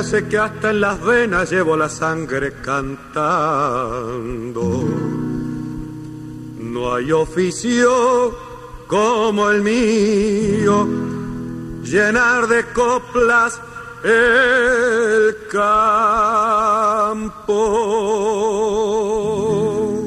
hace que hasta en las venas llevo la sangre cantando. No hay oficio como el mío, llenar de coplas el campo.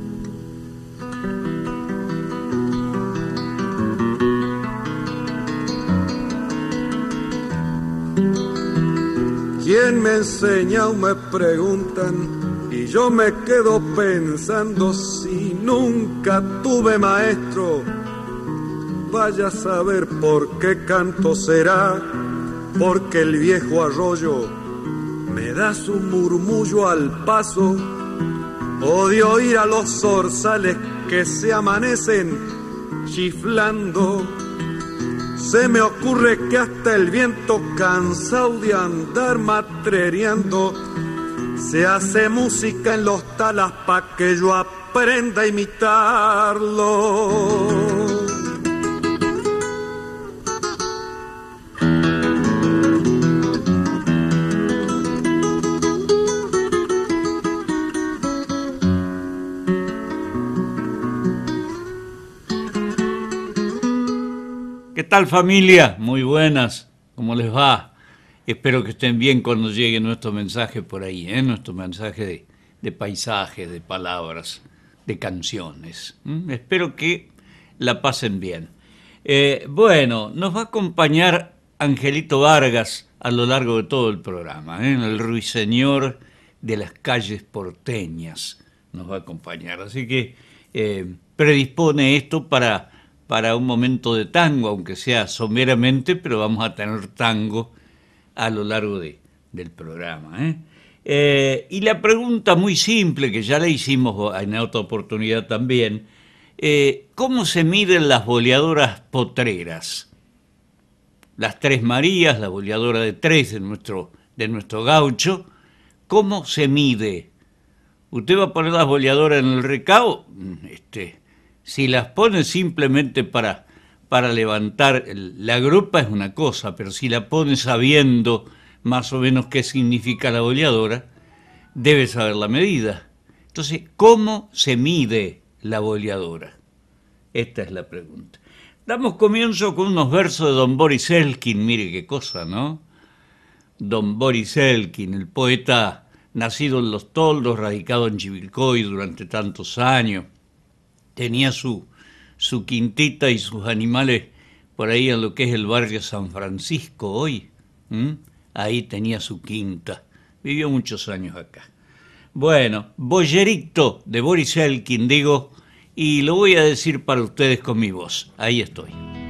¿Quién me enseña o me preguntan? Y yo me quedo pensando, si nunca tuve maestro, vaya a saber por qué canto. Será porque el viejo arroyo me da su murmullo al paso, o de oír a los zorzales que se amanecen chiflando. Se me ocurre que hasta el viento, cansado de andar matrereando, se hace música en los talas pa' que yo aprenda a imitarlo. ¿Qué tal, familia? Muy buenas, ¿cómo les va? Espero que estén bien cuando llegue nuestro mensaje por ahí, nuestro mensaje de paisajes, de palabras, de canciones. Espero que la pasen bien. Bueno, nos va a acompañar Angelito Vargas a lo largo de todo el programa, el ruiseñor de las calles porteñas nos va a acompañar. Así que predispone esto para un momento de tango, aunque sea someramente, pero vamos a tener tango a lo largo del programa. Y la pregunta muy simple, que ya la hicimos en otra oportunidad también, ¿cómo se miden las boleadoras potreras? Las Tres Marías, la boleadora de tres de nuestro gaucho, ¿cómo se mide? ¿Usted va a poner las boleadoras en el recao? Si las pone simplemente para levantar la grupa es una cosa, pero si la pone sabiendo más o menos qué significa la boleadora, debe saber la medida. Entonces, ¿cómo se mide la boleadora? Esta es la pregunta. Damos comienzo con unos versos de don Boris Elkin, mire qué cosa, ¿no? Don Boris Elkin, el poeta nacido en Los Toldos, radicado en Chivilcoy durante tantos años. Tenía su quintita y sus animales por ahí en lo que es el barrio San Francisco hoy. Ahí tenía su quinta. Vivió muchos años acá. Bueno, Boyerito de Boris Elkin, digo, y lo voy a decir para ustedes con mi voz. Ahí estoy.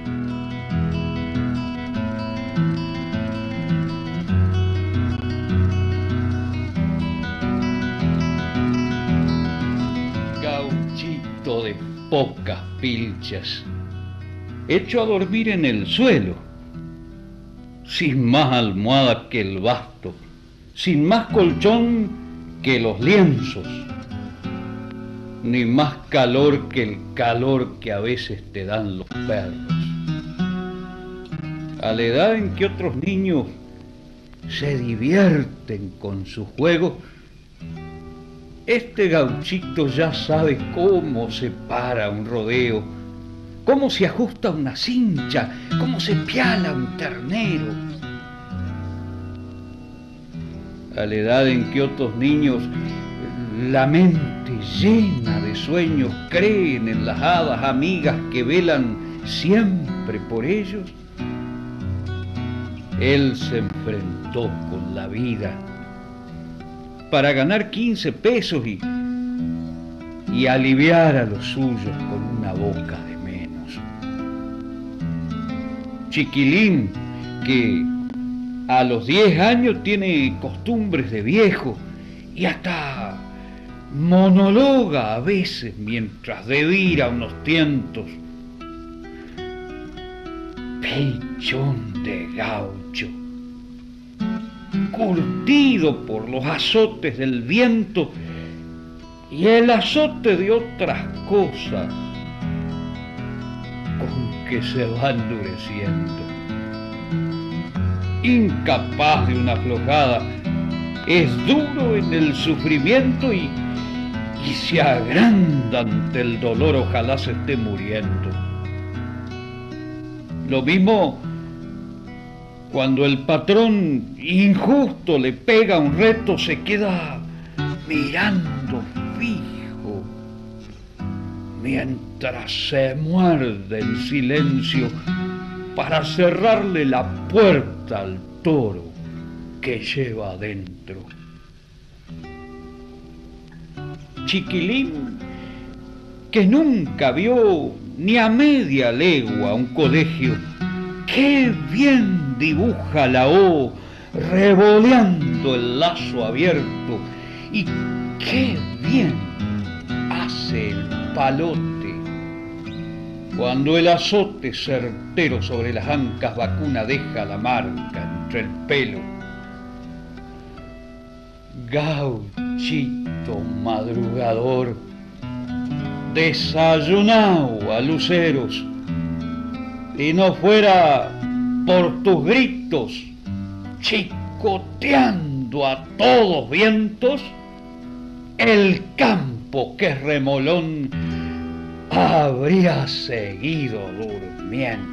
Gauchito de pocas pilchas, hecho a dormir en el suelo, sin más almohada que el basto, sin más colchón que los lienzos, ni más calor que el calor que a veces te dan los perros. A la edad en que otros niños se divierten con sus juegos, este gauchito ya sabe cómo se para un rodeo, cómo se ajusta una cincha, cómo se piala un ternero. A la edad en que otros niños, la mente llena de sueños, creen en las hadas amigas que velan siempre por ellos, él se enfrentó con la vida para ganar 15 pesos y aliviar a los suyos con una boca de menos. Chiquilín, que a los 10 años tiene costumbres de viejo y hasta monologa a veces mientras devira unos tientos. Pechón de gaucho, curtido por los azotes del viento y el azote de otras cosas con que se va endureciendo. incapaz de una aflojada, es duro en el sufrimiento y se agranda ante el dolor, ojalá se esté muriendo. Lo mismo cuando el patrón injusto le pega un reto, se queda mirando fijo, mientras se muerde el silencio para cerrarle la puerta al toro que lleva adentro. Chiquilín, que nunca vio ni a media legua un colegio, qué bien dibuja la O revoleando el lazo abierto, y qué bien hace el palote cuando el azote certero sobre las ancas vacuna deja la marca entre el pelo. Gauchito madrugador, desayunao a luceros, y no fuera por tus gritos, chicoteando a todos vientos, el campo que es remolón habría seguido durmiendo.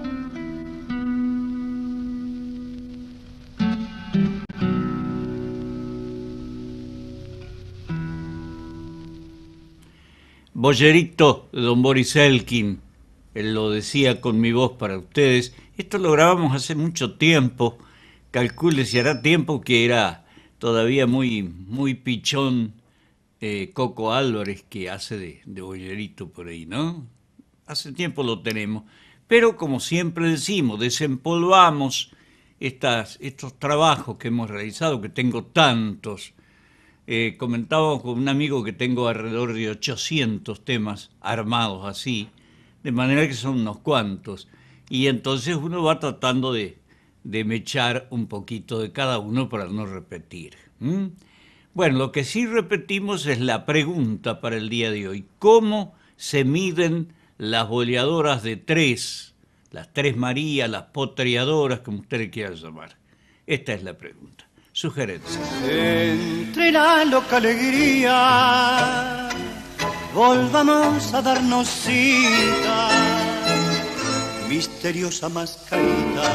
Boyerito de don Boris Elkin, él lo decía con mi voz para ustedes. Esto lo grabamos hace mucho tiempo, calcule si hará tiempo que era todavía muy pichón Coco Álvarez, que hace de Boyerito por ahí, ¿no? Hace tiempo lo tenemos, pero como siempre decimos, desempolvamos estos trabajos que hemos realizado, que tengo tantos. Comentábamos con un amigo que tengo alrededor de 800 temas armados así, de manera que son unos cuantos, y entonces uno va tratando de mechar un poquito de cada uno para no repetir. Bueno, lo que sí repetimos es la pregunta para el día de hoy: ¿cómo se miden las boleadoras de tres, las Tres Marías, las potreadoras, como usted le quiera llamar? Esta es la pregunta. Sugerencia. Entre la loca alegría, volvamos a darnos cita, misteriosa mascarita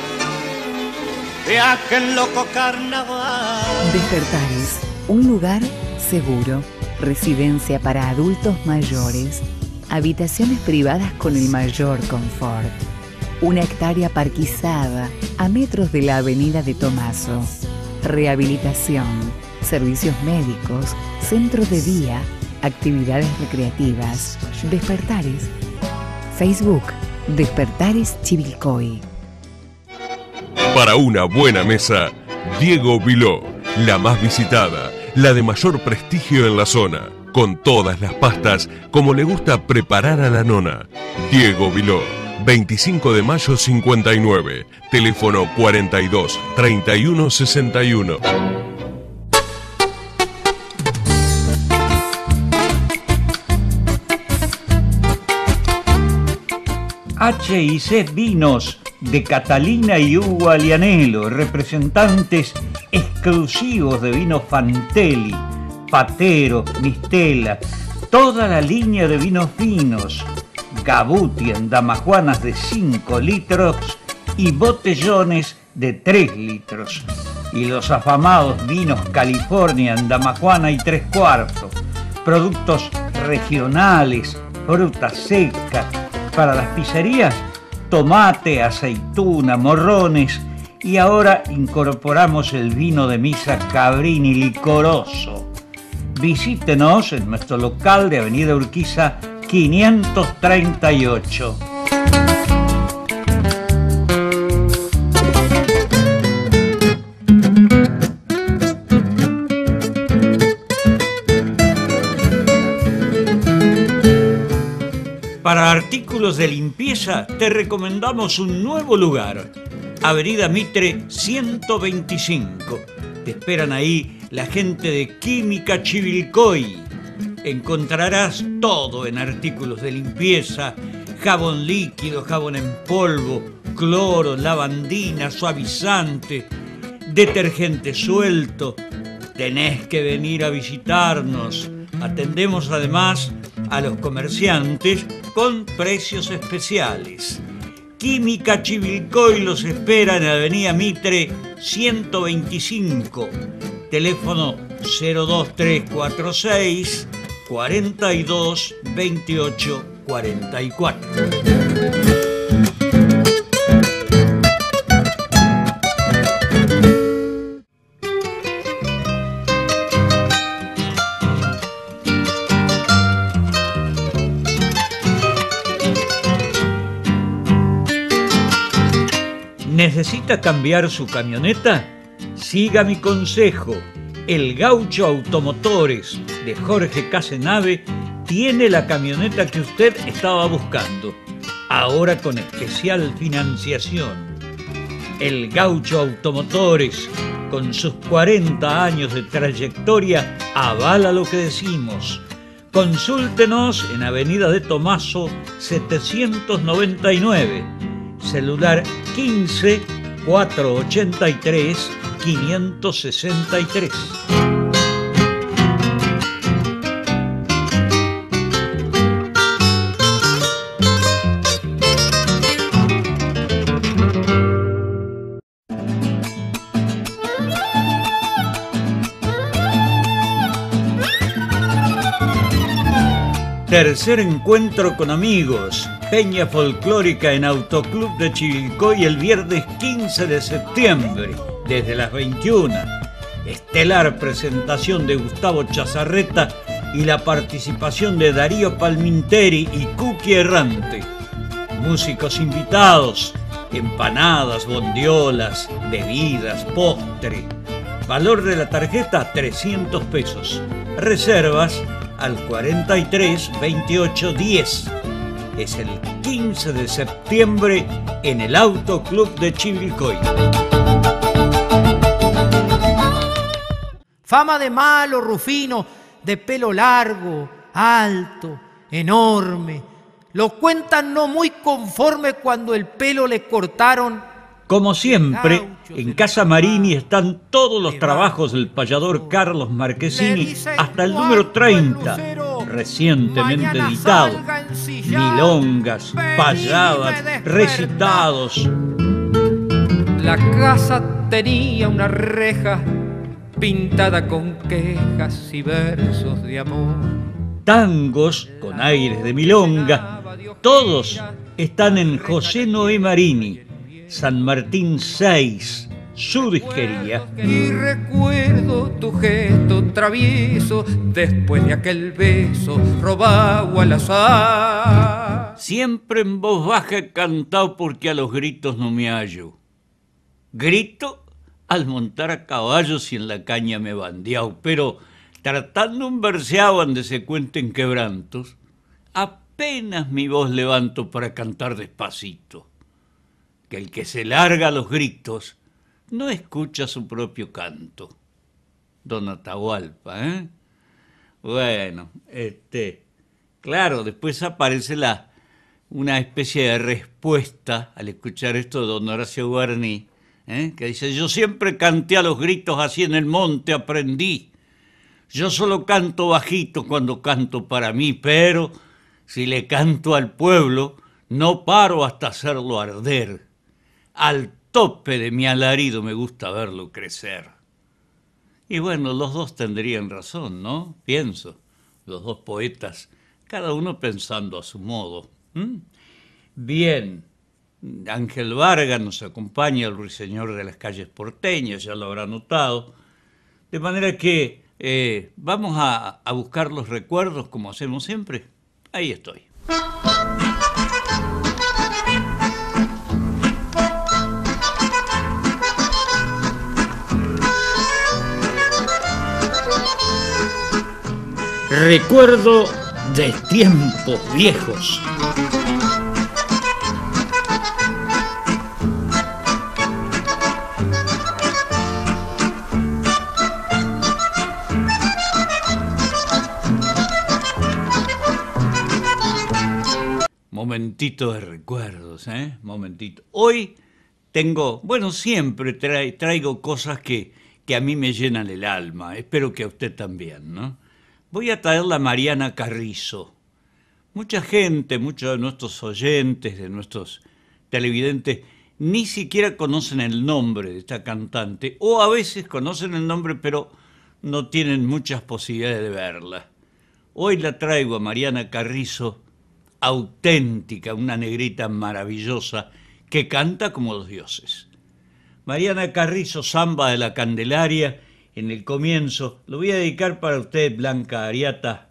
de aquel loco carnaval. Despertares, un lugar seguro, residencia para adultos mayores, habitaciones privadas con el mayor confort, una hectárea parquizada a metros de la avenida de Tomaso. Rehabilitación, servicios médicos, centro de día, actividades recreativas. Despertares. Facebook, Despertares Chivilcoy. Para una buena mesa, Diego Viló, la más visitada, la de mayor prestigio en la zona, con todas las pastas como le gusta preparar a la nona. Diego Viló, 25 de mayo 59, teléfono 42 31 61. H&C Vinos de Catalina y Hugo Alianello, representantes exclusivos de vinos Fantelli, Patero, Mistela, toda la línea de vinos finos, Gabuti en damajuanas de 5 litros y botellones de 3 litros. Y los afamados vinos California en damajuana y 3/4. Productos regionales, fruta seca. Para las pizzerías, tomate, aceituna, morrones. Y ahora incorporamos el vino de misa Cabrini licoroso. Visítenos en nuestro local de Avenida Urquiza 538. Para artículos de limpieza te recomendamos un nuevo lugar, Avenida Mitre 125. Te esperan ahí la gente de Química Chivilcoy. Encontrarás todo en artículos de limpieza, jabón líquido, jabón en polvo, cloro, lavandina, suavizante, detergente suelto. Tenés que venir a visitarnos. Atendemos además a los comerciantes con precios especiales. Química Chivilcoy los espera en Avenida Mitre 125. Teléfono 02346 42 28 44. ¿Necesita cambiar su camioneta? Siga mi consejo. El Gaucho Automotores de Jorge Casenave tiene la camioneta que usted estaba buscando, ahora con especial financiación. El Gaucho Automotores, con sus 40 años de trayectoria, avala lo que decimos. Consúltenos en Avenida de Tomaso 799, celular 15 483 563. Tercer encuentro con amigos. Peña folclórica en Autoclub de Chivilcoy el viernes 15 de septiembre, desde las 21. Estelar presentación de Gustavo Chazarreta y la participación de Darío Palminteri y Cookie Errante. Músicos invitados, empanadas, bondiolas, bebidas, postre. Valor de la tarjeta 300 pesos. Reservas al 43 28 10. Es el 15 de septiembre en el Autoclub de Chivilcoy. Fama de malo, Rufino, de pelo largo, alto, enorme. Lo cuentan no muy conforme cuando el pelo le cortaron. Como siempre, en Casa Marini están todos los trabajos del payador Carlos Marchesini hasta el número 30, recientemente editado. Milongas, payadas, recitados. La casa tenía una reja pintada con quejas y versos de amor. Tangos con aires de milonga, todos están en José Noé Marini, San Martín 6, su disquería. Y recuerdo tu gesto travieso después de aquel beso robado al azar. Siempre en voz baja he cantado porque a los gritos no me hallo. Grito al montar a caballos y en la caña me bandeao, pero tratando un verseado donde se cuenten quebrantos, apenas mi voz levanto para cantar despacito. Que el que se larga a los gritos no escucha su propio canto. Don Atahualpa, ¿eh? Bueno, claro, después aparece una especie de respuesta al escuchar esto de don Horacio Guarní, que dice: yo siempre canté a los gritos, así en el monte aprendí. Yo solo canto bajito cuando canto para mí, pero si le canto al pueblo, no paro hasta hacerlo arder. Al tope de mi alarido me gusta verlo crecer. Y bueno, los dos tendrían razón, ¿no? Pienso, los dos poetas, cada uno pensando a su modo. Bien, Ángel Vargas nos acompaña, el ruiseñor de las calles porteñas, ya lo habrá notado. De manera que vamos a buscar los recuerdos como hacemos siempre. Ahí estoy. Recuerdo de tiempos viejos. Momentito de recuerdos, momentito. Hoy tengo, bueno, siempre traigo cosas que a mí me llenan el alma. Espero que a usted también, ¿no? Voy a traerla a Mariana Carrizo. Mucha gente, muchos de nuestros oyentes, de nuestros televidentes, ni siquiera conocen el nombre de esta cantante, o a veces conocen el nombre, pero no tienen muchas posibilidades de verla. Hoy la traigo a Mariana Carrizo, auténtica, una negrita maravillosa, que canta como los dioses. Mariana Carrizo, Samba de la Candelaria, en el comienzo. Lo voy a dedicar para usted, Blanca Ariata,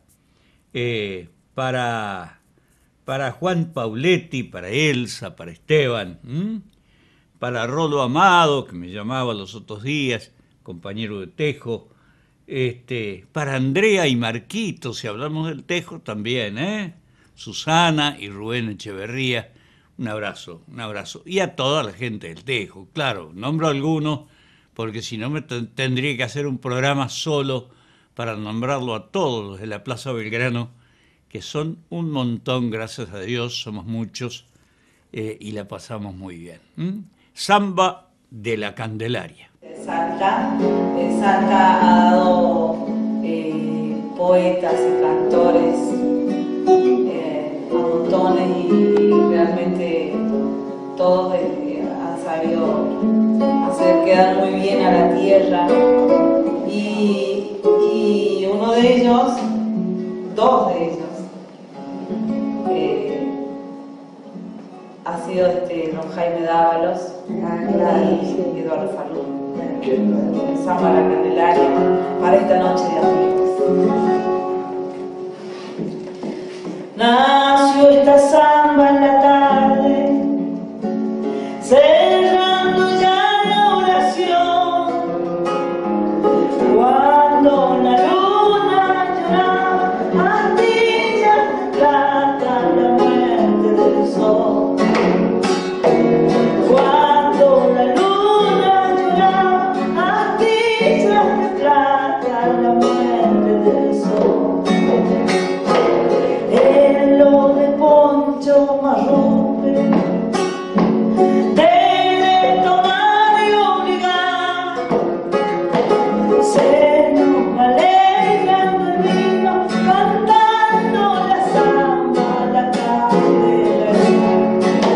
para Juan Pauletti, para Elsa, para Esteban, para Rolo Amado, que me llamaba los otros días, compañero de Tejo, para Andrea y Marquito, si hablamos del Tejo también, Susana y Rubén Echeverría, un abrazo. Y a toda la gente del Tejo, claro, nombro algunos, porque si no me tendría que hacer un programa solo para nombrarlo a todos los de la Plaza Belgrano, que son un montón, gracias a Dios, somos muchos, y la pasamos muy bien. Samba de la Candelaria. Salta ha dado poetas y cantores a montones y realmente todos han sabido hacer quedar muy bien a la tierra y uno de ellos, dos de ellos, ha sido don Jaime Dávalos y Eduardo Farrú. Samba de la Candelaria para esta noche de amigos. Nació esta samba en la tarde, cerrando ya la oración, cuando la luna lloraba astillas de plata la muerte del sol. Cuando la luna lloraba astillas de plata la muerte del sol. En lo de Poncho Marrupe, de tomar y obligar, se nos alegrando el vino, cantando la samba, la candelaria.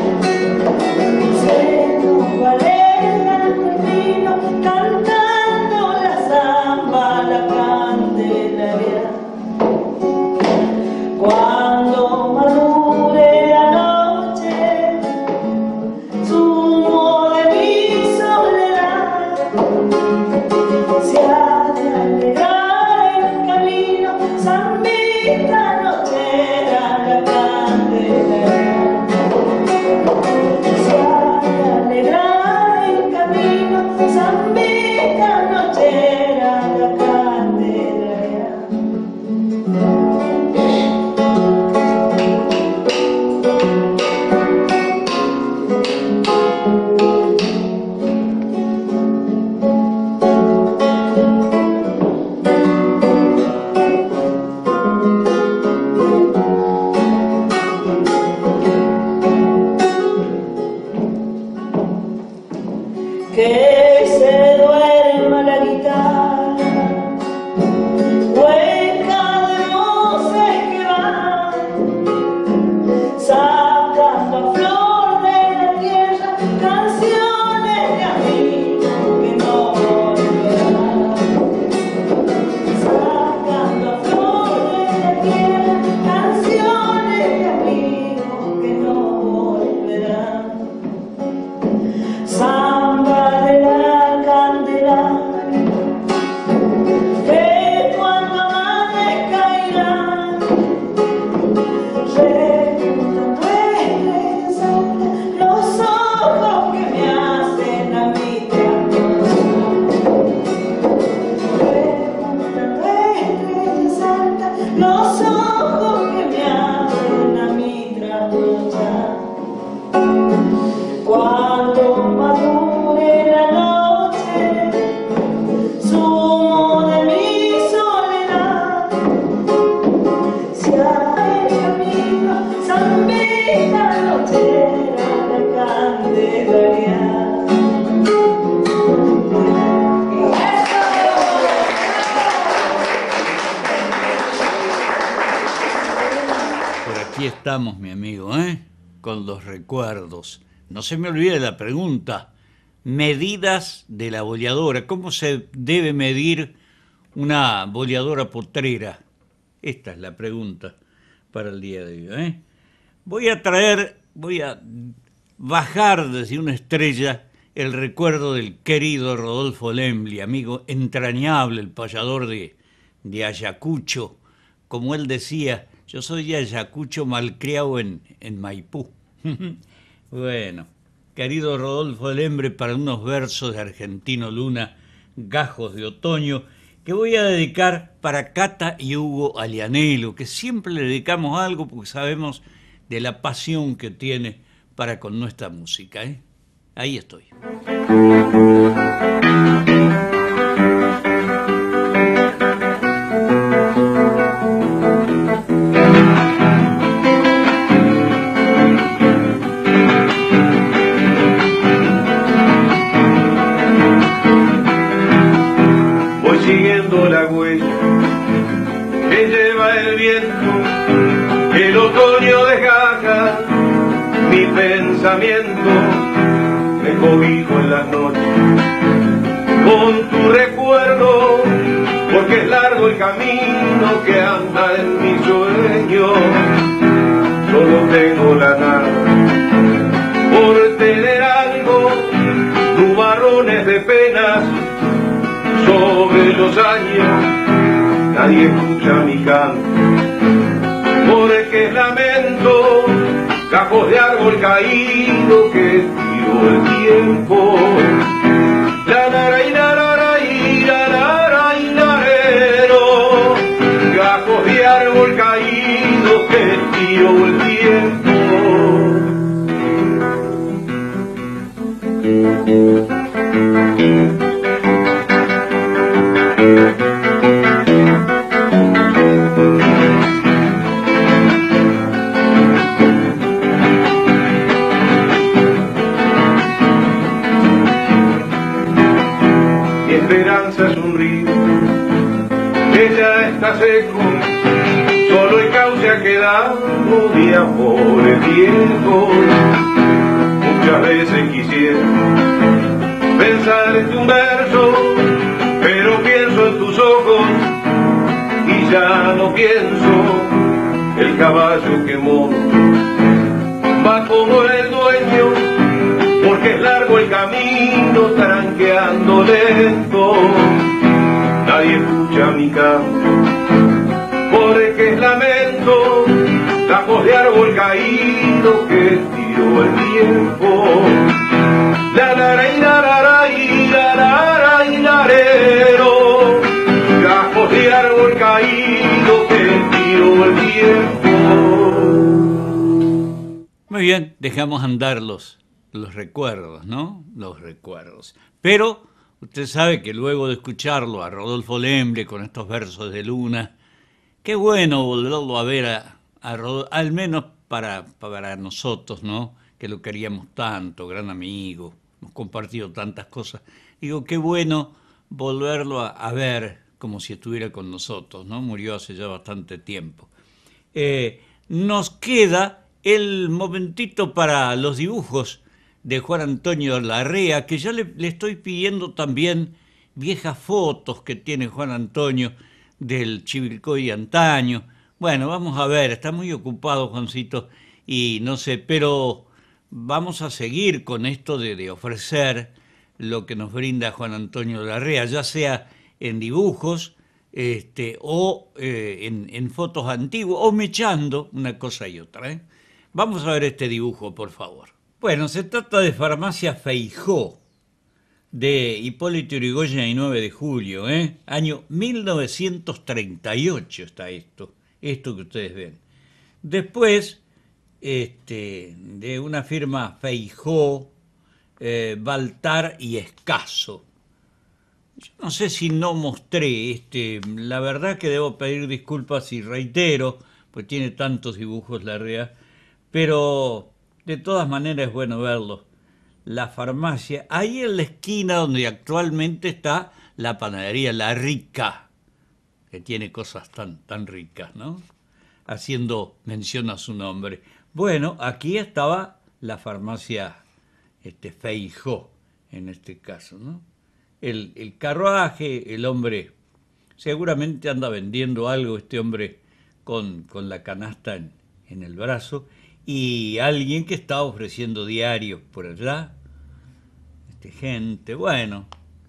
Se nos alegrando el vino, cantando la samba, la candelaria. Cuando madure la noche, zumo de mi soledad, se ha de alegrar el camino, zambita nochera la candelaria. Se ha de alegrar el camino, zambita nochera la candelaria. bandera de Candelaria. Por aquí estamos, mi amigo, con los recuerdos. No se me olvide la pregunta. Medidas de la boleadora. ¿Cómo se debe medir una boleadora potrera? Esta es la pregunta para el día de hoy. Voy a bajar desde una estrella el recuerdo del querido Rodolfo Lembli, amigo entrañable, el payador de Ayacucho. Como él decía, yo soy de Ayacucho malcriado en Maipú. Bueno, querido Rodolfo Lembri, para unos versos de Argentino Luna, Gajos de Otoño, que voy a dedicar para Cata y Hugo Alianelo, que siempre le dedicamos algo porque sabemos de la pasión que tiene para con nuestra música. Ahí estoy. Siguiendo la huella que lleva el viento, el otoño desgaja mi pensamiento, me cobijo en las noches con tu recuerdo, porque es largo el camino que anda en mi sueño. Solo tengo la nada por tener algo, nubarrones de penas sobre los años, nadie escucha mi canto, porque es lamento, gajos de árbol caído que tiró el tiempo. La lara y la lara y la lara y larero, gajos de árbol caído que tiró el tiempo. Mi esperanza es un río que ya está seco, solo el cauce ha quedado de amores viejos. Muchas veces quisiera pensar en un verso, pero pienso en tus ojos y ya no pienso. El caballo que monto va como el dueño, porque es largo el camino tranqueando lento. Nadie escucha mi canto, porque es lamento, gajos de árbol caído que tiró el tiempo. La lara y la lara y la lara y larero, gajos de árbol caído que tiró el tiempo. Muy bien, dejamos andar los recuerdos, ¿no? Los recuerdos. Pero usted sabe que luego de escucharlo a Rodolfo Lembri con estos versos de Luna, qué bueno volverlo a ver a Rodolfo, al menos para nosotros, ¿no? Que lo queríamos tanto, gran amigo, hemos compartido tantas cosas. Digo, qué bueno volverlo a ver como si estuviera con nosotros, ¿no? Murió hace ya bastante tiempo. Nos queda el momentito para los dibujos de Juan Antonio Larrea, que ya le estoy pidiendo también viejas fotos que tiene Juan Antonio del Chivilcoy antaño. Bueno, vamos a ver, está muy ocupado Juancito y no sé, pero vamos a seguir con esto de ofrecer lo que nos brinda Juan Antonio Larrea, ya sea en dibujos o en fotos antiguas, o mechando una cosa y otra. Vamos a ver este dibujo, por favor. Bueno, se trata de Farmacia Feijó, de Hipólito Yrigoyen y 9 de julio, año 1938 está esto que ustedes ven. Después, de una firma Feijó, Baltar y Escaso. Yo no sé si no mostré, la verdad que debo pedir disculpas y reitero, pues tiene tantos dibujos Larrea, pero De todas maneras es bueno verlo. La farmacia, ahí en la esquina donde actualmente está la panadería La Rica, que tiene cosas tan ricas, ¿no? Haciendo mención a su nombre. Bueno, aquí estaba la farmacia Feijó, en este caso, ¿no? El carruaje, el hombre, seguramente anda vendiendo algo, este hombre con la canasta en el brazo, y alguien que está ofreciendo diarios por allá, gente, bueno,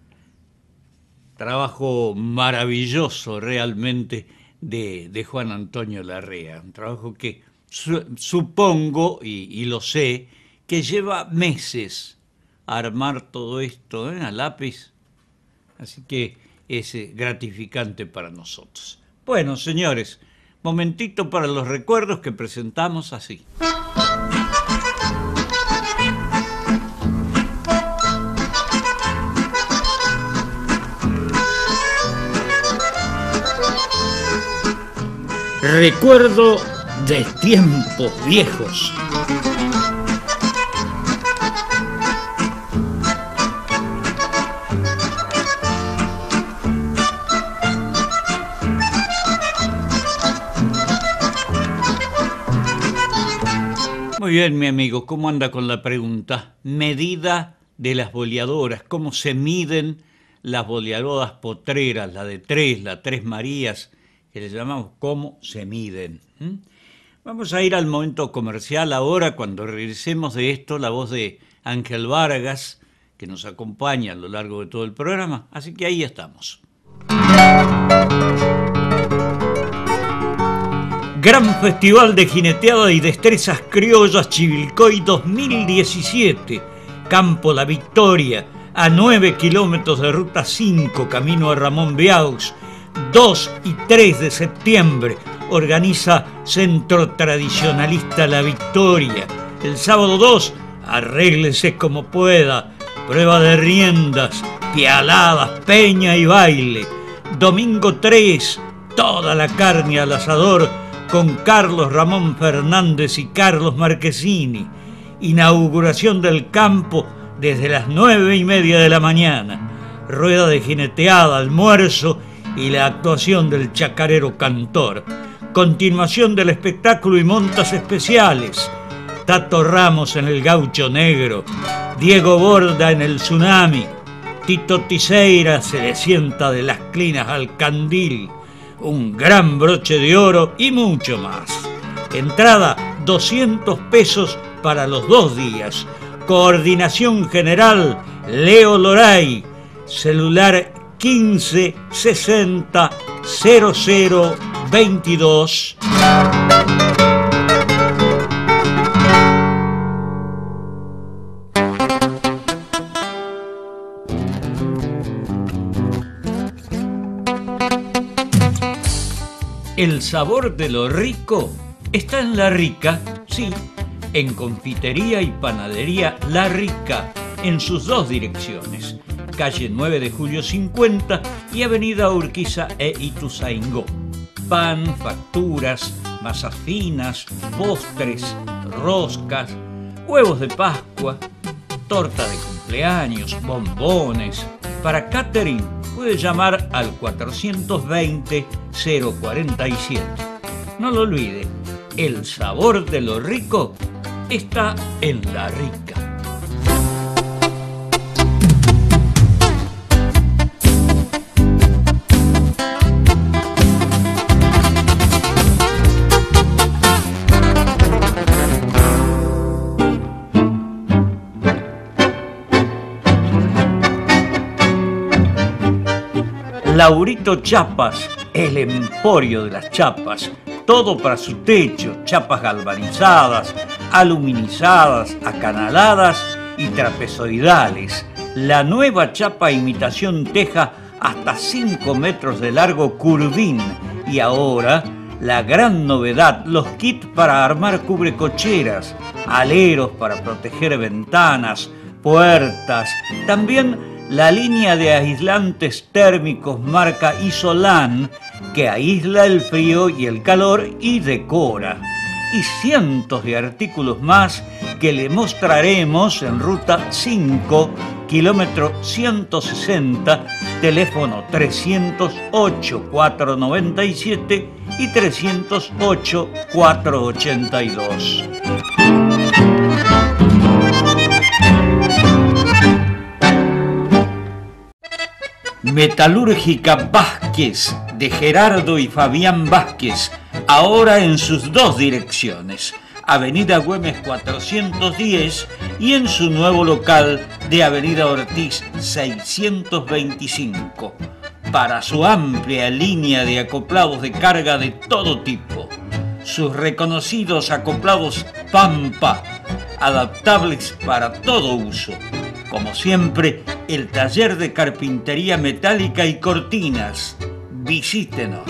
trabajo maravilloso realmente de Juan Antonio Larrea, un trabajo que supongo, y lo sé, que lleva meses armar todo esto a lápiz, así que es gratificante para nosotros. Bueno, señores, momentito para los recuerdos que presentamos así. Recuerdo de tiempos viejos. Muy bien, mi amigo, ¿cómo anda con la pregunta? Medida de las boleadoras, ¿cómo se miden las boleadoras potreras, la de 3, la 3 Marías, que le llamamos cómo se miden? Vamos a ir al momento comercial ahora. Cuando regresemos de esto, la voz de Ángel Vargas, que nos acompaña a lo largo de todo el programa, así que ahí estamos. Gran Festival de Jineteada y Destrezas Criollas Chivilcoy 2017. Campo La Victoria, a 9 kilómetros de Ruta 5, camino a Ramón Biaux. 2 y 3 de septiembre, organiza Centro Tradicionalista La Victoria. El sábado 2, arréglese como pueda, prueba de riendas, pialadas, peña y baile. Domingo 3, toda la carne al asador, con Carlos Ramón Fernández y Carlos Marchesini. Inauguración del campo desde las 9:30 de la mañana. Rueda de jineteada, almuerzo y la actuación del chacarero cantor. Continuación del espectáculo y montas especiales. Tato Ramos en el Gaucho Negro, Diego Borda en el Tsunami, Tito Tiseira se le sienta de las clinas al candil, un gran broche de oro y mucho más. Entrada 200 pesos para los 2 días. Coordinación general Leo Loray. Celular 15 60 00 22. El sabor de lo rico está en La Rica, sí, en confitería y panadería La Rica, en sus 2 direcciones, calle 9 de Julio 50 y avenida Urquiza e Ituzaingó. Pan, facturas, masas finas, postres, roscas, huevos de Pascua, torta de cumpleaños, bombones. Para catering puede llamar al 420-047. No lo olvide, el sabor de lo rico está en La Rica. Laurito Chapas, el emporio de las chapas, todo para su techo, chapas galvanizadas, aluminizadas, acanaladas y trapezoidales. La nueva chapa imitación teja hasta 5 metros de largo curvín. Y ahora, la gran novedad, los kits para armar cubrecocheras, aleros para proteger ventanas, puertas, también la línea de aislantes térmicos marca Isolan, que aísla el frío y el calor y decora. y cientos de artículos más que le mostraremos en Ruta 5, kilómetro 160, teléfono 308-497 y 308-482. Metalúrgica Vázquez, de Gerardo y Fabián Vázquez, ahora en sus dos direcciones, Avenida Güemes 410 y en su nuevo local de Avenida Ortiz 625, para su amplia línea de acoplados de carga de todo tipo. Sus reconocidos acoplados Pampa, adaptables para todo uso. Como siempre, el taller de carpintería metálica y cortinas. Visítenos.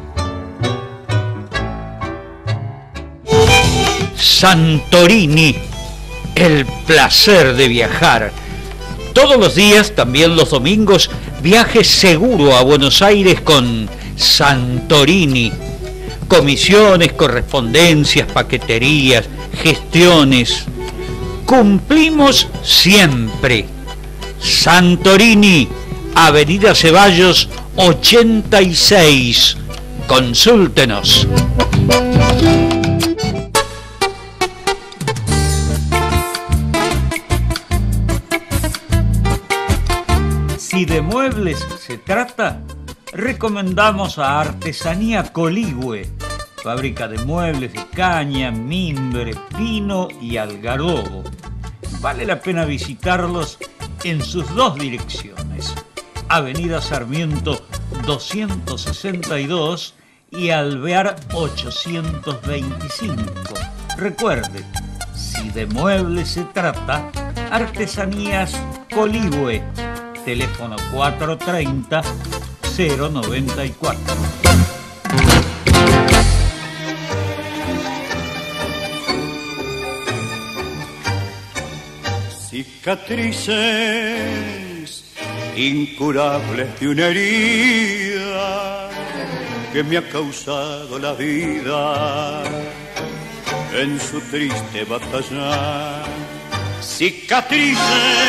Santorini, el placer de viajar. Todos los días, también los domingos, viaje seguro a Buenos Aires con Santorini. Comisiones, correspondencias, paqueterías, gestiones. Cumplimos siempre. Santorini, Avenida Ceballos 86. Consúltenos. Si de muebles se trata, recomendamos a Artesanía Coligüe, fábrica de muebles de caña, mimbre, pino y algarrobo. Vale la pena visitarlos en sus dos direcciones, Avenida Sarmiento 262 y Alvear 825. Recuerde, si de muebles se trata, Artesanías Coligüe, teléfono 430-094. Cicatrices incurables de una herida que me ha causado la vida en su triste batalla. Cicatrices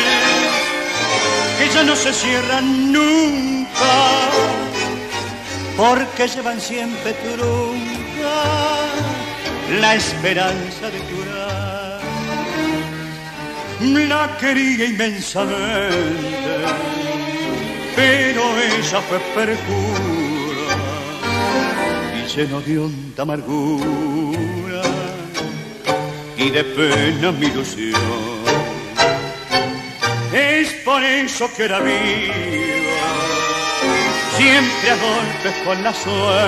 que ya no se cierran nunca porque llevan siempre trunca la esperanza de curar. La quería inmensamente, pero ella fue perjura y lleno de honda amargura y de pena mi ilusión. Es por eso que era viva, siempre a golpes con la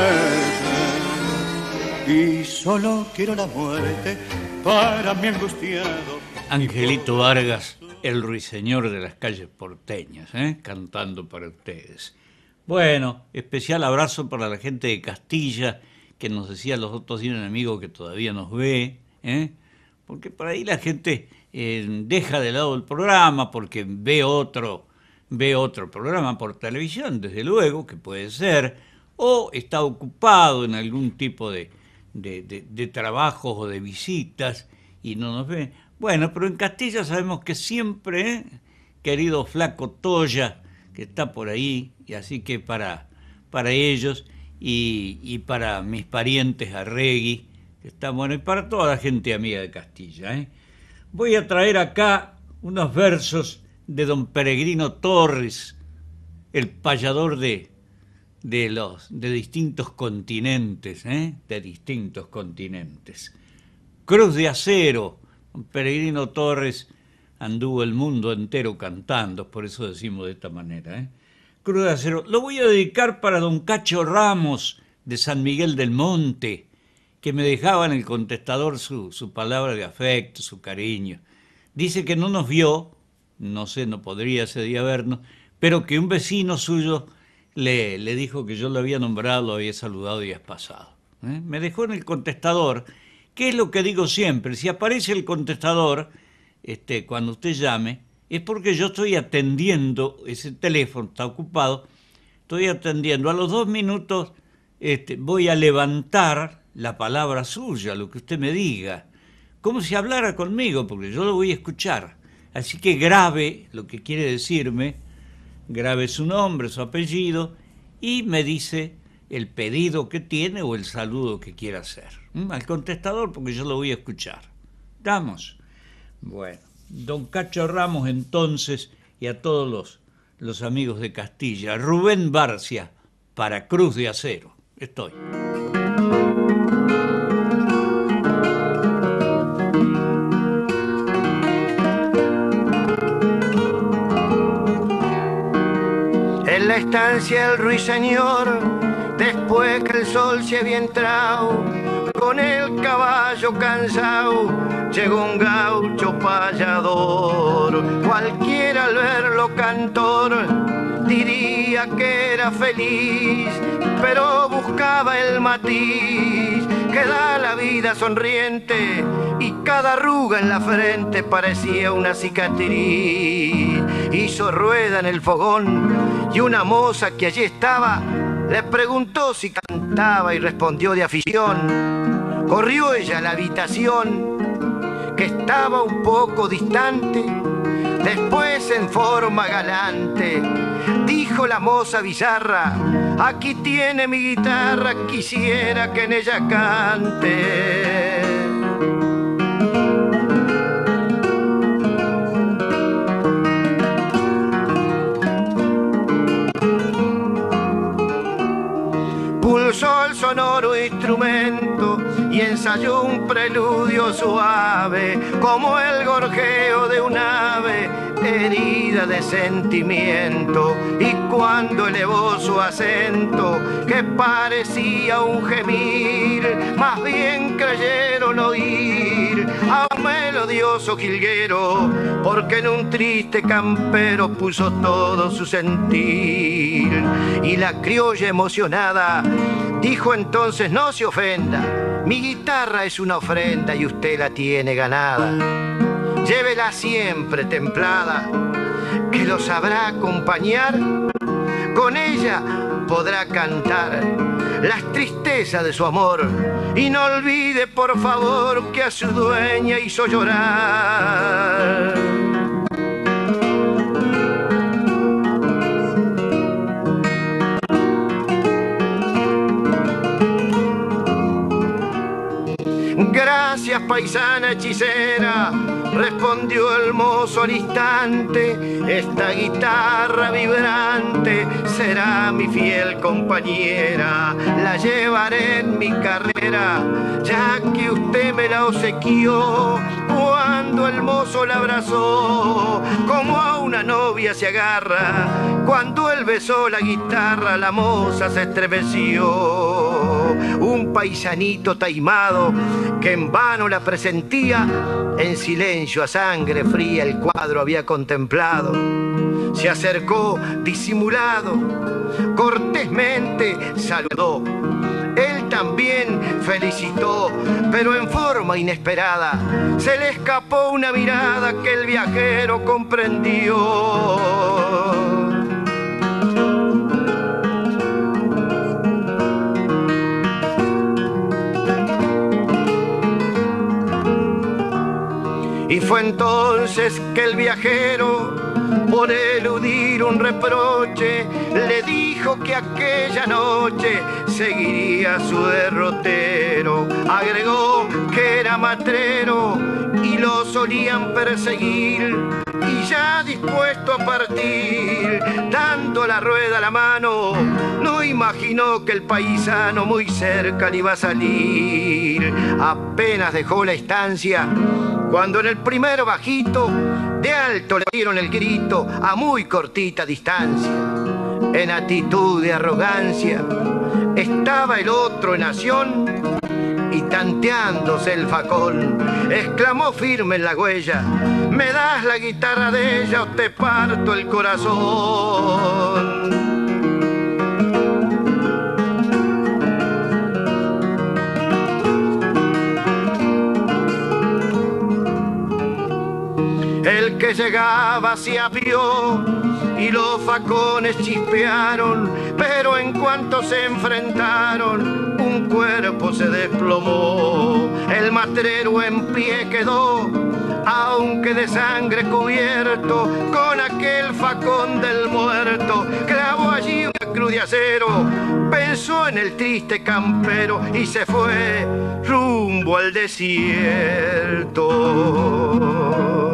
suerte, y solo quiero la muerte para mi angustiado. Angelito Vargas, el ruiseñor de las calles porteñas, cantando para ustedes. Bueno, especial abrazo para la gente de Castilla, que nos decía los otros días un amigo que todavía nos ve, porque por ahí la gente deja de lado el programa porque ve otro programa por televisión, desde luego, que puede ser, o está ocupado en algún tipo de trabajos o de visitas y no nos ve. Bueno, pero en Castilla sabemos que siempre, querido Flaco Toya, que está por ahí, y así que para ellos y para mis parientes Arregui, que está bueno, y para toda la gente amiga de Castilla. Voy a traer acá unos versos de don Peregrino Torres, el payador de distintos continentes, de distintos continentes. Cruz de Acero. Peregrino Torres anduvo el mundo entero cantando, por eso decimos de esta manera. Cruz de Acero. Lo voy a dedicar para don Cacho Ramos, de San Miguel del Monte, que me dejaba en el contestador su palabra de afecto, su cariño. Dice que no nos vio, no sé, no podría ese día vernos, pero que un vecino suyo le dijo que yo lo había nombrado, lo había saludado días pasados. Me dejó en el contestador. ¿Qué es lo que digo siempre? Si aparece el contestador, cuando usted llame, es porque yo estoy atendiendo, ese teléfono está ocupado, estoy atendiendo. A los 2 minutos voy a levantar la palabra suya, lo que usted me diga, como si hablara conmigo, porque yo lo voy a escuchar. Así que grabe lo que quiere decirme, grabe su nombre, su apellido, y me dice el pedido que tiene o el saludo que quiera hacer. Al contestador, porque yo lo voy a escuchar. ¿Estamos? Bueno, don Cacho Ramos entonces, y a todos los amigos de Castilla. Rubén Barcia, para Cruz de Acero. Estoy. En la estancia el ruiseñor, después que el sol se había entrado, con el caballo cansado, llegó un gaucho payador. Cualquiera al verlo cantor diría que era feliz, pero buscaba el matiz que da la vida sonriente, y cada arruga en la frente parecía una cicatriz. Hizo rueda en el fogón y una moza que allí estaba le preguntó si cantaba y respondió de afición. Corrió ella a la habitación, que estaba un poco distante. Después, en forma galante, dijo la moza bizarra: aquí tiene mi guitarra, quisiera que en ella cante. Pulsó el sonoro instrumento y ensayó un preludio suave, como el gorjeo de un ave herida de sentimiento. Y cuando elevó su acento, que parecía un gemir, más bien creyeron oír a un melodioso jilguero, porque en un triste campero puso todo su sentir. Y la criolla emocionada dijo entonces: no se ofenda, mi guitarra es una ofrenda y usted la tiene ganada. Llévela siempre templada, que lo sabrá acompañar. Con ella podrá cantar las tristezas de su amor, y no olvide por favor que a su dueña hizo llorar. Gracias, paisana hechicera, respondió el mozo al instante. Esta guitarra vibrante será mi fiel compañera. La llevaré en mi carrera, ya que usted me la obsequió. Cuando el mozo la abrazó, como a una novia se agarra, cuando él besó la guitarra, la moza se estremeció. Un paisanito taimado, que en vano la presentía, en silencio a sangre fría el cuadro había contemplado. Se acercó disimulado, cortésmente saludó. Él también felicitó, pero en forma inesperada se le escapó una mirada que el viajero comprendió. Y fue entonces que el viajero, por eludir un reproche, le dijo que aquella noche seguiría su derrotero. Agregó que era matrero y lo solían perseguir, y ya dispuesto a partir, dando la rueda a la mano, no imaginó que el paisano muy cerca le iba a salir. Apenas dejó la estancia, cuando en el primero bajito, de alto le dieron el grito a muy cortita distancia. En actitud de arrogancia estaba el otro en acción, y tanteándose el facón, exclamó firme en la huella: me das la guitarra de ella o te parto el corazón. El que llegaba se apió y los facones chispearon, pero en cuanto se enfrentaron, un un cuerpo se desplomó. El matrero en pie quedó, aunque de sangre cubierto, con aquel facón del muerto. Clavó allí una cruz de acero, pensó en el triste campero y se fue rumbo al desierto.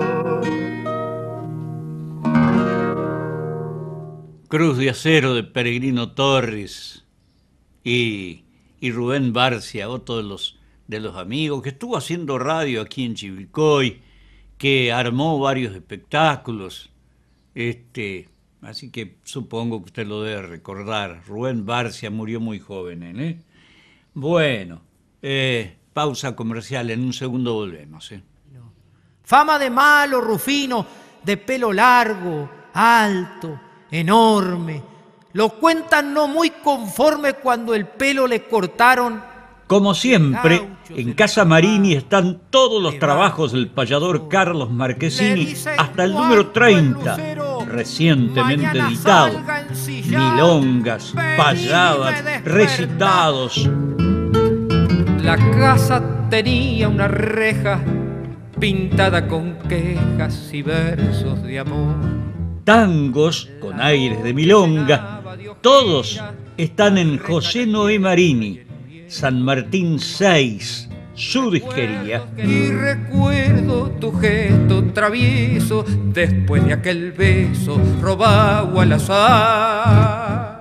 Cruz de Acero de Peregrino Torres y Rubén Barcia, otro de los amigos que estuvo haciendo radio aquí en Chivilcoy, que armó varios espectáculos, así que supongo que usted lo debe recordar. Rubén Barcia murió muy joven, ¿eh? Bueno, pausa comercial, en un segundo volvemos. Fama de malo, Rufino, de pelo largo, alto, enorme. Lo cuentan no muy conforme cuando el pelo le cortaron. Como siempre, en Casa Marini están todos los trabajos del payador Carlos Marchesini hasta el número 30, recientemente editado. Milongas, payadas, recitados. La casa tenía una reja pintada con quejas y versos de amor. Tangos con aires de milonga, todos están en José Noé Marini, San Martín 6, su disquería. Y recuerdo tu gesto travieso después de aquel beso robado al azar.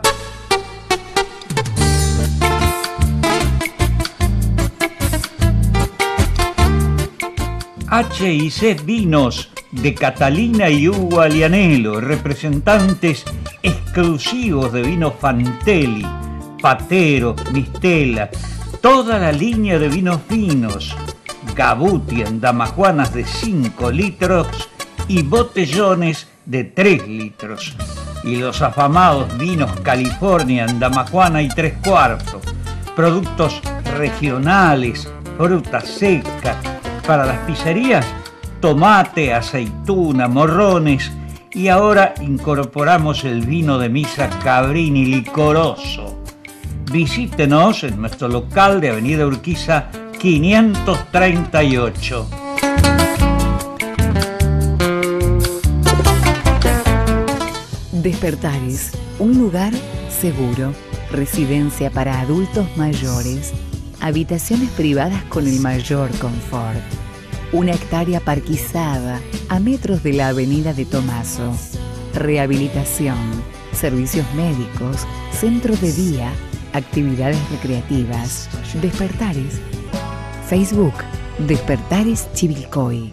H&C Vinos de Catalina y Hugo Alianello, representantes exclusivos de vino Fantelli, Patero, Mistela, toda la línea de vinos finos, Gabuti en damajuanas de 5 litros y botellones de 3 litros, y los afamados vinos California en damajuana y 3/4, productos regionales, frutas secas, para las pizzerías, tomate, aceituna, morrones, y ahora incorporamos el vino de misa Cabrini licoroso. Visítenos en nuestro local de Avenida Urquiza 538. Despertares, un lugar seguro, residencia para adultos mayores, habitaciones privadas con el mayor confort. Una hectárea parquizada a metros de la avenida de Tomaso. Rehabilitación, servicios médicos, centro de día, actividades recreativas. Despertares. Facebook, Despertares Chivilcoy.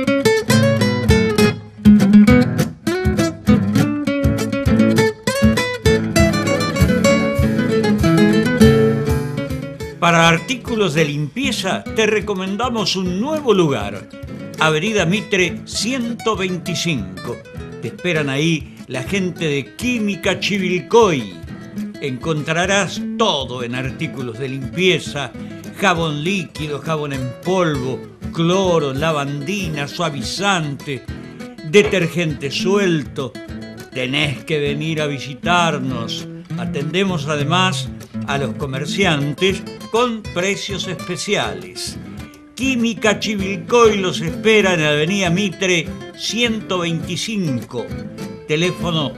Para artículos de limpieza te recomendamos un nuevo lugar, Avenida Mitre 125. Te esperan ahí la gente de Química Chivilcoy. Encontrarás todo en artículos de limpieza, jabón líquido, jabón en polvo, cloro, lavandina, suavizante, detergente suelto. Tenés que venir a visitarnos. Atendemos además a los comerciantes con precios especiales. Química Chivilcoy los espera en Avenida Mitre 125. Teléfono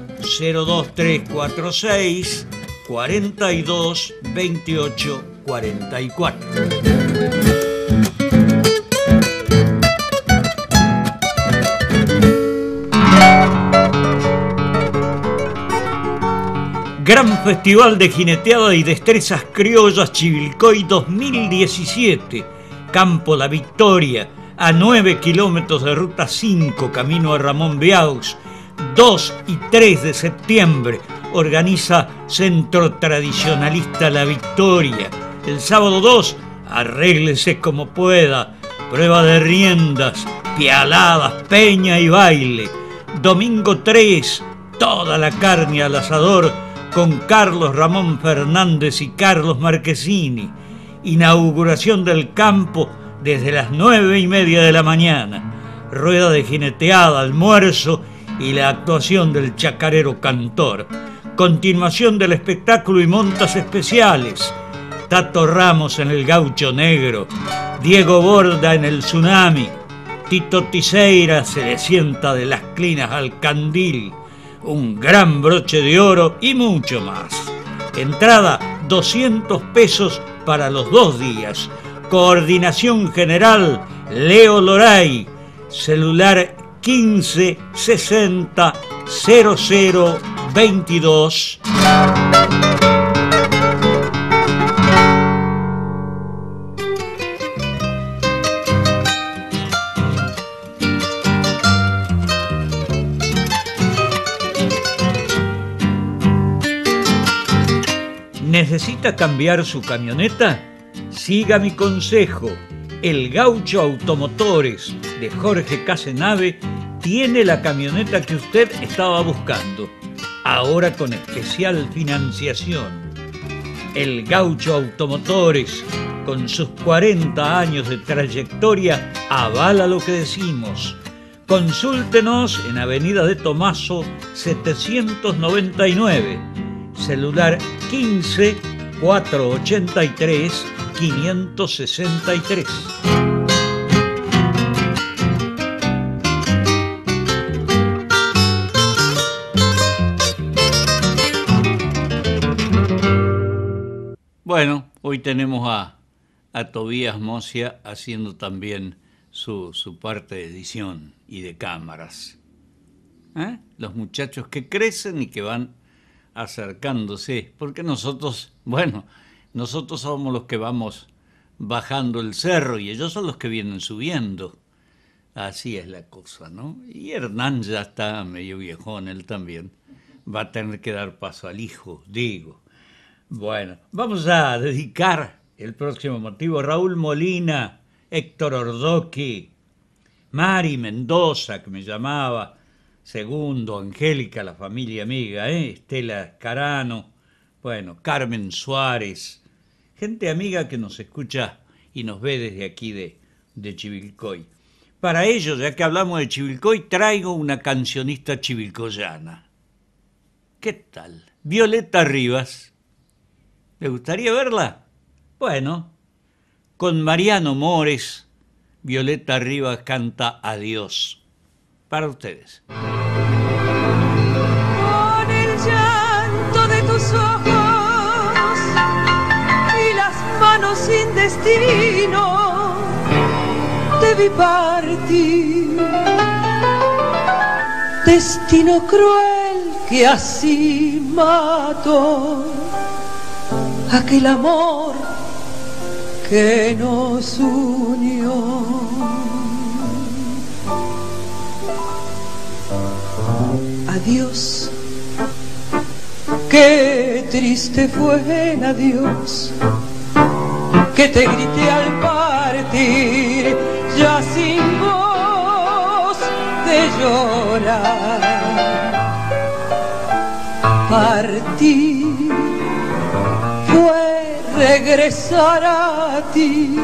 02346 42 28 44. Gran Festival de Jineteada y Destrezas Criollas Chivilcoy 2017. Campo La Victoria, a 9 kilómetros de Ruta 5, camino a Ramón Biaux. 2 y 3 de septiembre organiza Centro Tradicionalista La Victoria. El sábado 2, arréglese como pueda. Prueba de riendas, pialadas, peña y baile. Domingo 3, toda la carne al asador con Carlos Ramón Fernández y Carlos Marchesini. Inauguración del campo desde las 9:30 de la mañana. Rueda de jineteada, almuerzo y la actuación del chacarero cantor. Continuación del espectáculo y montas especiales. Tato Ramos en el Gaucho Negro, Diego Borda en el Tsunami, Tito Tiseira se le sienta de las clinas al candil, un gran broche de oro y mucho más. Entrada 200 pesos para los 2 días. Coordinación General Leo Loray, celular 15 60 00 22. ¿Necesita cambiar su camioneta? Siga mi consejo. El Gaucho Automotores de Jorge Casenave tiene la camioneta que usted estaba buscando, ahora con especial financiación. El Gaucho Automotores, con sus 40 años de trayectoria, avala lo que decimos. Consúltenos en Avenida de Tomaso 799, celular 15 483 563. Bueno, hoy tenemos a Tobías Mosia haciendo también su parte de edición y de cámaras. Los muchachos que crecen y que van acercándose, porque nosotros somos los que vamos bajando el cerro y ellos son los que vienen subiendo. Así es la cosa, ¿no? Y Hernán ya está medio viejón, él también. Va a tener que dar paso al hijo, digo. Bueno, vamos a dedicar el próximo motivo a Raúl Molina, Héctor Ordoqui, Mari Mendoza, que me llamaba, Segundo, Angélica, la familia amiga, Estela Carano, bueno, Carmen Suárez, gente amiga que nos escucha y nos ve desde aquí de Chivilcoy. Para ello, ya que hablamos de Chivilcoy, traigo una cancionista chivilcoyana. ¿Qué tal? Violeta Rivas. ¿Le gustaría verla? Bueno, con Mariano Mores, Violeta Rivas canta Adiós. Para ustedes. Con el llanto de tus ojos y las manos sin destino, te vi partir. Destino cruel que así mató aquel amor que nos unió. Adiós, qué triste fue el adiós que te grité al partir, ya sin voz de llorar. Partir fue regresar a ti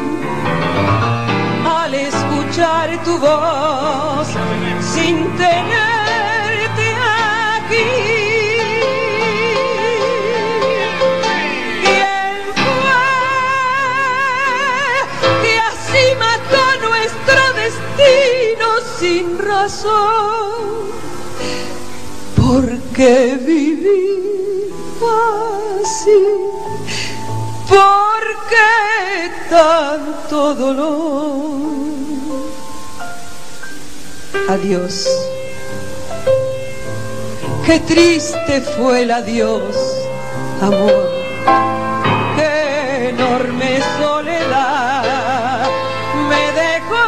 al escuchar tu voz sin tenerte aquí. ¿Quién fue que así mató nuestro destino sin razón? ¿Por qué vivir así? ¿Por qué tanto dolor? Adiós. Qué triste fue el adiós, amor. Qué enorme soledad me dejó.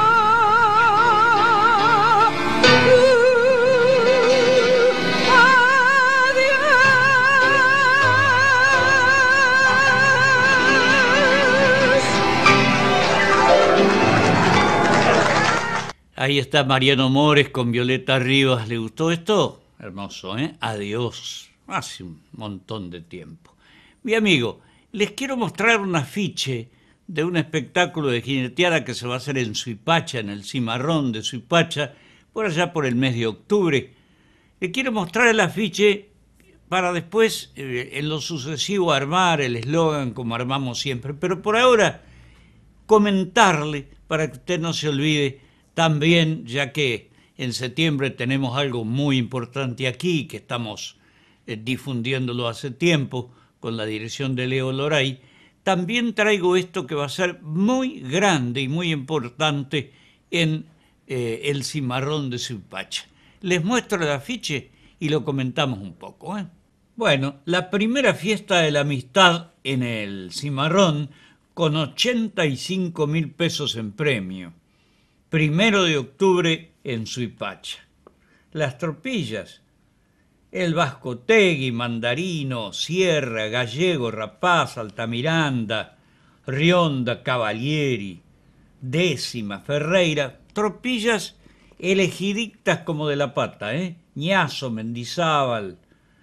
Ahí está Mariano Mores con Violeta Rivas. ¿Le gustó esto? Hermoso, ¿eh? Adiós. Hace un montón de tiempo. Mi amigo, les quiero mostrar un afiche de un espectáculo de jineteada que se va a hacer en Suipacha, en el Cimarrón de Suipacha, por allá por el mes de octubre. Les quiero mostrar el afiche para después, en lo sucesivo, armar el eslogan como armamos siempre. Pero por ahora, comentarle, para que usted no se olvide, también, ya que en septiembre tenemos algo muy importante aquí, que estamos difundiéndolo hace tiempo, con la dirección de Leo Loray, también traigo esto que va a ser muy grande y muy importante en el Cimarrón de Suipacha. Les muestro el afiche y lo comentamos un poco. Bueno, la primera fiesta de la amistad en el Cimarrón con 85.000 pesos en premio. 1 de octubre en Suipacha. Las tropillas. El Vascotegui, Mandarino, Sierra, Gallego, Rapaz, Altamiranda, Rionda, Cavalieri, Décima, Ferreira, tropillas elegiditas como de la pata, Ñazo, Mendizábal,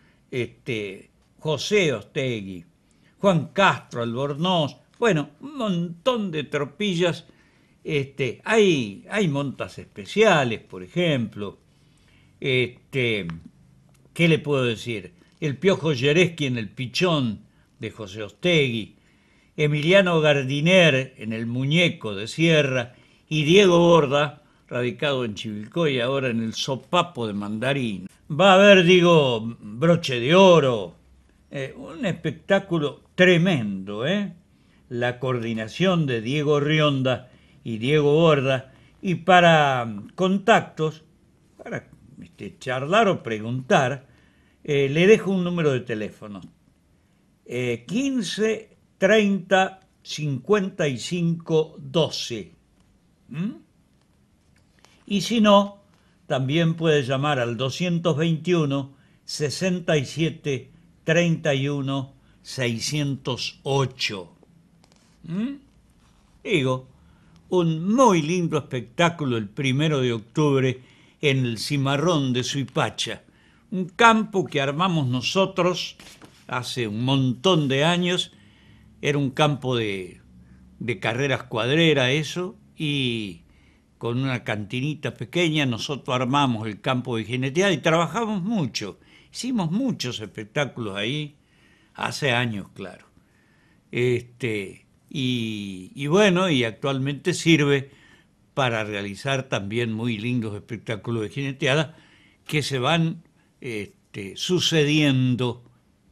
José Ostegui, Juan Castro, Albornoz, bueno, un montón de tropillas. Hay montas especiales, por ejemplo. ¿Qué le puedo decir? El Piojo Yereski en el Pichón de José Ostegui, Emiliano Gardiner en el Muñeco de Sierra y Diego Borda, radicado en Chivilcoy, ahora en el Sopapo de Mandarín. Va a haber, broche de oro, un espectáculo tremendo, La coordinación de Diego Rionda y Diego Borda, y para contactos, para charlar o preguntar, le dejo un número de teléfono, 15 30 55 12. Y si no, también puede llamar al 221 67 31 608. Un muy lindo espectáculo el 1 de octubre en el Cimarrón de Suipacha, un campo que armamos nosotros hace un montón de años. Era un campo de carreras cuadreras, eso, y con una cantinita pequeña nosotros armamos el campo de jineteada y trabajamos mucho. Hicimos muchos espectáculos ahí, hace años, claro. Y bueno, y actualmente sirve para realizar también muy lindos espectáculos de jineteada que se van sucediendo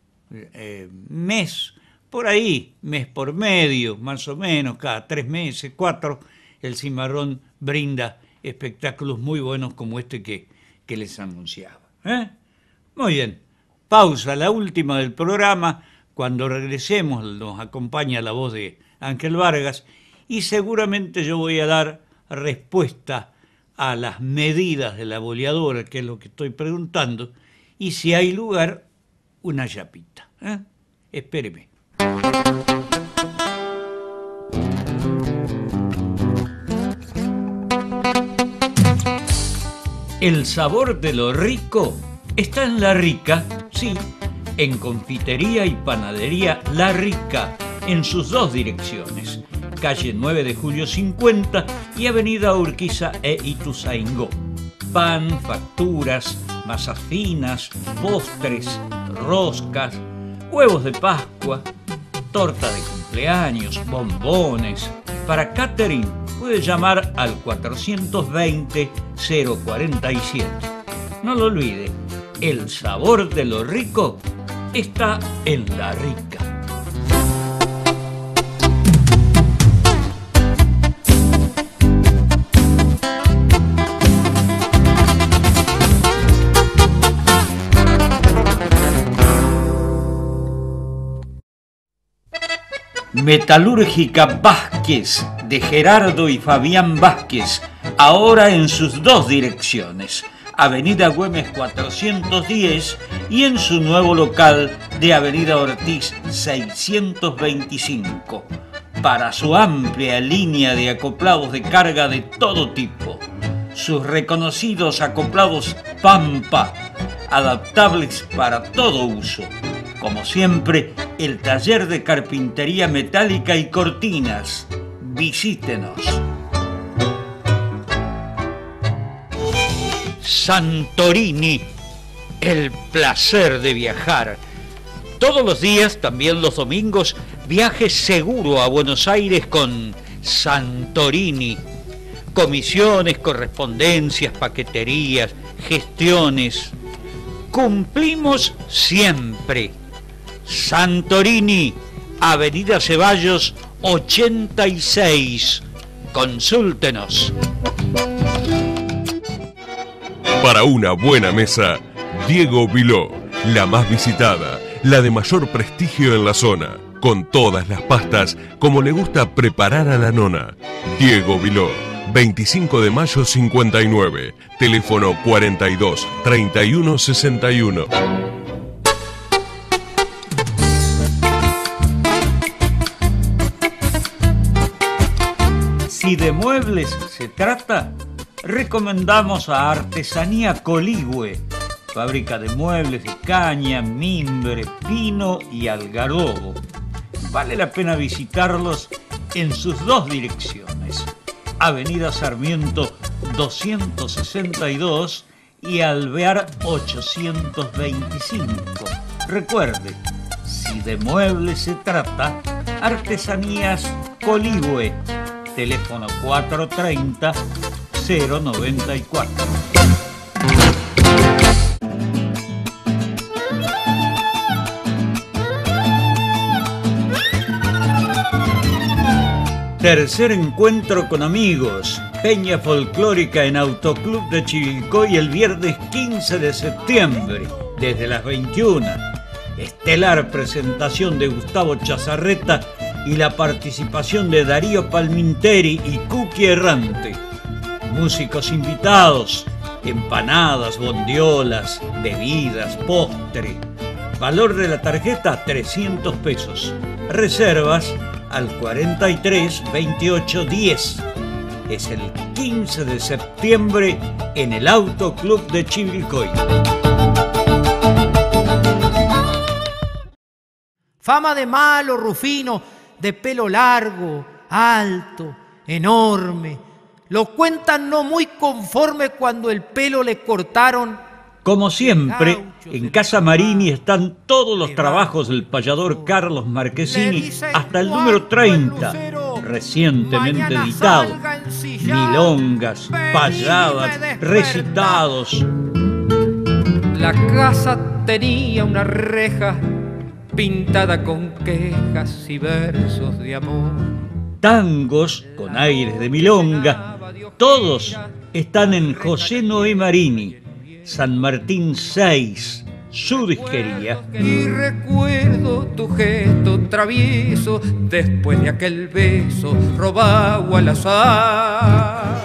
mes por medio, más o menos, cada 3 meses, 4, el Cimarrón brinda espectáculos muy buenos como este que les anunciaba. Muy bien, pausa, la última del programa. Cuando regresemos nos acompaña la voz de Ángel Vargas y seguramente yo voy a dar respuesta a las medidas de la boleadora, que es lo que estoy preguntando, y si hay lugar, una chapita. Espéreme. El sabor de lo rico está en La Rica, sí, en Confitería y Panadería La Rica, en sus 2 direcciones, calle 9 de Julio 50 y avenida Urquiza e Ituzaingó. Pan, facturas, masas finas, postres, roscas, huevos de Pascua, torta de cumpleaños, bombones. Para catering puede llamar al 420-047. No lo olvide, el sabor de lo rico está en La Rica. Metalúrgica Vázquez, de Gerardo y Fabián Vázquez, ahora en sus 2 direcciones, Avenida Güemes 410 y en su nuevo local de Avenida Ortiz 625, para su amplia línea de acoplados de carga de todo tipo, sus reconocidos acoplados Pampa, adaptables para todo uso. Como siempre, el taller de carpintería metálica y cortinas. Visítenos. Santorini, el placer de viajar. Todos los días, también los domingos, viaje seguro a Buenos Aires con Santorini. Comisiones, correspondencias, paqueterías, gestiones. Cumplimos siempre. Santorini, Avenida Ceballos 86. Consúltenos. Para una buena mesa, Diego Viló, la más visitada, la de mayor prestigio en la zona, con todas las pastas como le gusta preparar a la nona. Diego Viló, 25 de mayo 59, teléfono 42 31 61. Si de muebles se trata, recomendamos a Artesanía Coligüe, fábrica de muebles de caña, mimbre, pino y algarrobo. Vale la pena visitarlos en sus dos direcciones, Avenida Sarmiento 262 y Alvear 825. Recuerde, si de muebles se trata, Artesanías Coligüe, teléfono 430-094. Tercer encuentro con amigos, Peña Folclórica en Autoclub de Chivilcoy el viernes 15 de septiembre, desde las 21. Estelar presentación de Gustavo Chazarreta y la participación de Darío Palminteri y Cookie Errante. Músicos invitados, empanadas, bondiolas, bebidas, postre. Valor de la tarjeta 300 pesos. Reservas al 43 28 10. Es el 15 de septiembre en el Autoclub de Chivilcoy. Fama de malo, Rufino, de pelo largo, alto, enorme. Lo cuentan no muy conforme cuando el pelo le cortaron. Como siempre, en Casa Marini están todos los trabajos del payador Carlos Marchesini hasta el número 30, recientemente editado. Milongas, payadas, recitados. La casa tenía una reja pintada con quejas y versos de amor. Tangos con aires de milonga, todos están en José Noé Marini, San Martín 6, su disquería. Y recuerdo tu gesto travieso después de aquel beso robado al azar.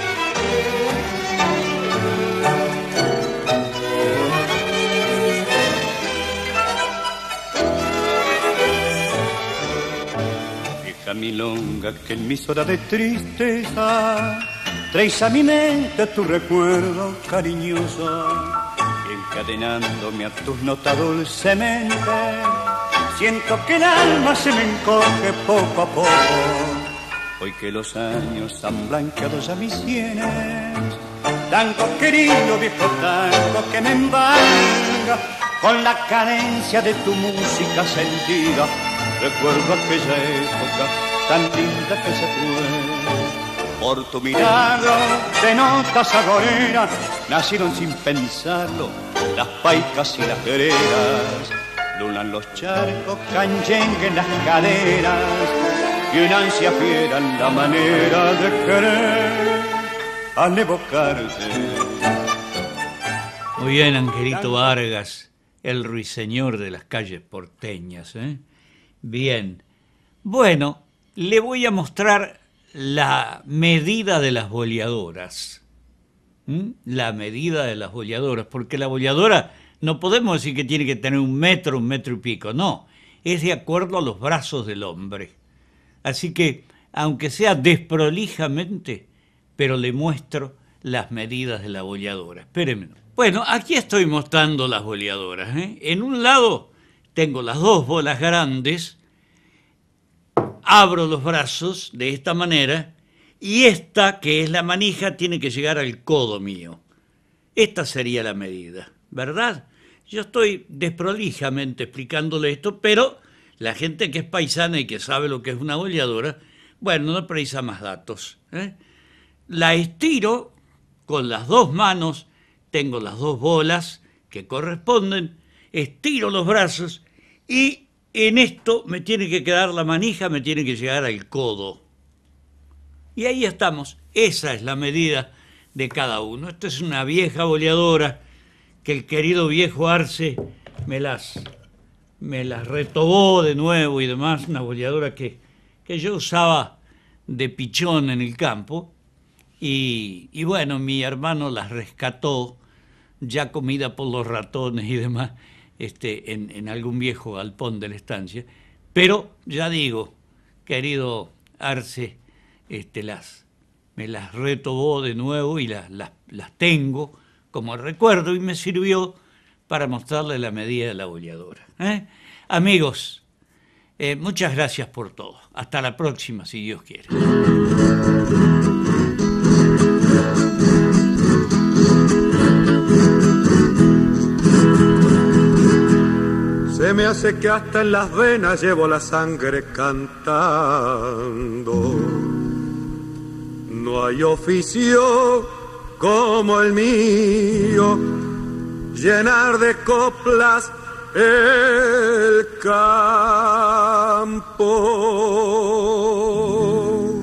Milonga que en mis horas de tristeza traes a mi mente tu recuerdo cariñoso y encadenándome a tus notas dulcemente siento que el alma se me encoge poco a poco hoy que los años han blanqueado ya mis sienes. Tango querido, viejo tango que me embarga con la cadencia de tu música sentida. Recuerdo aquella época tan linda que se fue. Por tu mirada de notas agoreras nacieron sin pensarlo las paicas y las quereras. Lunan los charcos, canyengue las caderas y una ansia fiera en la manera de querer al evocarte. Muy bien, Angelito Vargas, el ruiseñor de las calles porteñas, ¿eh? Bien, bueno, le voy a mostrar la medida de las boleadoras. La medida de las boleadoras, porque la boleadora no podemos decir que tiene que tener 1 metro, 1 metro y pico, no, es de acuerdo a los brazos del hombre. Así que, aunque sea desprolijamente, pero le muestro las medidas de la boleadora. Espérenme. Bueno, aquí estoy mostrando las boleadoras, ¿eh? En un lado tengo las 2 bolas grandes, abro los brazos de esta manera y esta, que es la manija, tiene que llegar al codo mío. Esta sería la medida, ¿verdad? Yo estoy desprolijamente explicándole esto, pero la gente que es paisana y que sabe lo que es una boleadora, bueno, no precisa más datos, ¿eh? La estiro con las dos manos, tengo las dos bolas que corresponden, estiro los brazos y en esto me tiene que quedar la manija, me tiene que llegar al codo. Y ahí estamos, esa es la medida de cada uno. Esta es una vieja boleadora que el querido viejo Arce me las retobó de nuevo y demás, una boleadora que yo usaba de pichón en el campo y bueno, mi hermano las rescató ya comida por los ratones y demás en algún viejo galpón de la estancia, pero ya digo, querido Arce, me las retobó de nuevo y las tengo como recuerdo y me sirvió para mostrarle la medida de la boleadora. Amigos, muchas gracias por todo. Hasta la próxima, si Dios quiere. Se me hace que hasta en las venas llevo la sangre cantando. No hay oficio como el mío, llenar de coplas el campo.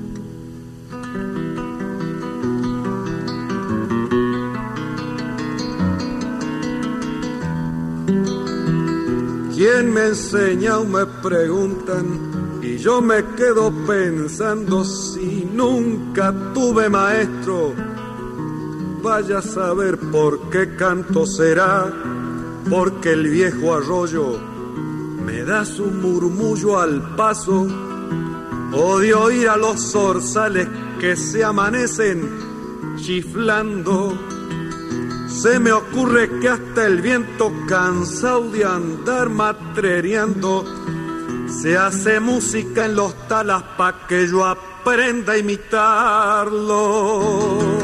¿Quién me enseña o me preguntan? Y yo me quedo pensando si nunca tuve maestro. Vaya a saber por qué canto será, porque el viejo arroyo me da su murmullo al paso. Odio oír a los zorzales que se amanecen chiflando. Se me ocurre que hasta el viento, cansado de andar matrereando, se hace música en los talas pa' que yo aprenda a imitarlo.